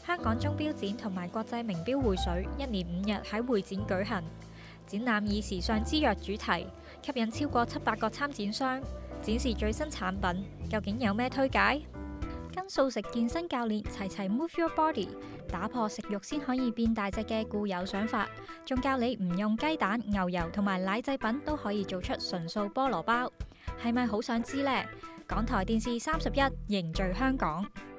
香港鐘錶展同埋國際名錶匯水1連5日喺會展舉行。展覽以時尚之躍主題，吸引超過700個參展商，展示最新產品。究竟有咩推介？跟素食健身教練齊齊 Move Your Body， 打破食肉先可以變大隻嘅固有想法，仲教你唔用雞蛋、牛油同埋奶製品都可以做出純素菠蘿包，係咪好想知呢？港台電視31凝聚香港。